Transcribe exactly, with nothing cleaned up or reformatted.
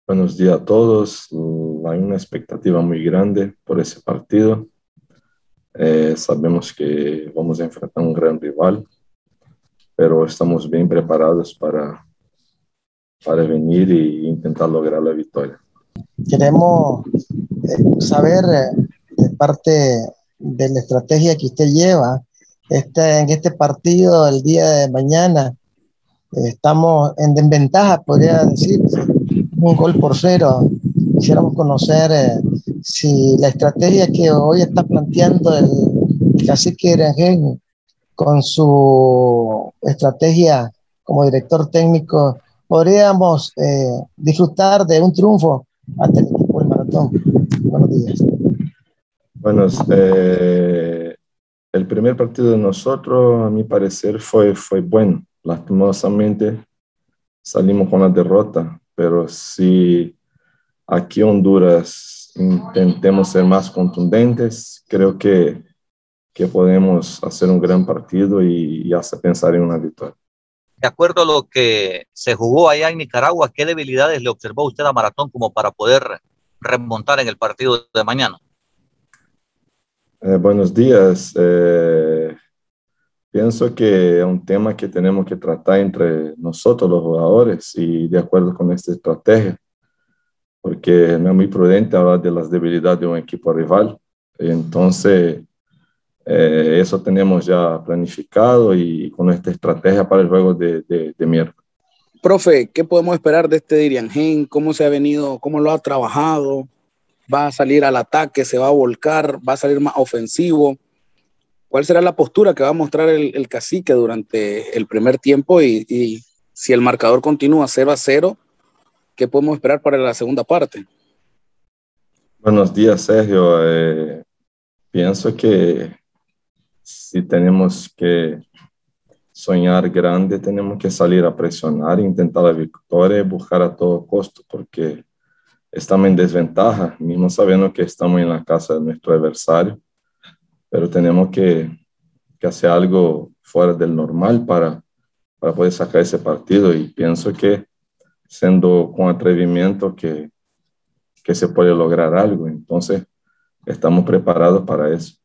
Buenos días a todos. Hay una expectativa muy grande por ese partido. Eh, sabemos que vamos a enfrentar un gran rival, pero estamos bien preparados para, para venir e intentar lograr la victoria. Queremos eh, saber eh, de parte de la estrategia que usted lleva este, en este partido el día de mañana. Eh, estamos en desventaja, podría decirse, un gol por cero. Quisiéramos conocer eh, si la estrategia que hoy está planteando el, el cacique Rangel con su estrategia como director técnico, podríamos eh, disfrutar de un triunfo ante el equipo del Maratón. Buenos días. Bueno, eh, el primer partido de nosotros, a mi parecer, fue, fue bueno. Lastimosamente salimos con la derrota, pero si aquí en Honduras intentemos ser más contundentes, creo que, que podemos hacer un gran partido y, y hasta pensar en una victoria. De acuerdo a lo que se jugó allá en Nicaragua, ¿qué debilidades le observó usted a Maratón como para poder remontar en el partido de mañana? Eh, buenos días. Eh, pienso que es un tema que tenemos que tratar entre nosotros los jugadores y de acuerdo con esta estrategia, porque no es muy prudente hablar de las debilidades de un equipo rival. Entonces, eh, eso tenemos ya planificado y con esta estrategia para el juego de, de, de miércoles. Profe, ¿qué podemos esperar de este Diriangén? ¿Cómo se ha venido, cómo lo ha trabajado? ¿Va a salir al ataque, se va a volcar, va a salir más ofensivo? ¿Cuál será la postura que va a mostrar el, el cacique durante el primer tiempo? Y, y si el marcador continúa cero a cero, ¿qué podemos esperar para la segunda parte? Buenos días, Sergio. Eh, pienso que si tenemos que soñar grande, tenemos que salir a presionar, intentar la victoria y buscar a todo costo, porque estamos en desventaja, mismo sabiendo que estamos en la casa de nuestro adversario, pero tenemos que, que hacer algo fuera del normal para, para poder sacar ese partido, y pienso que siendo con atrevimiento que, que se puede lograr algo. Entonces estamos preparados para eso.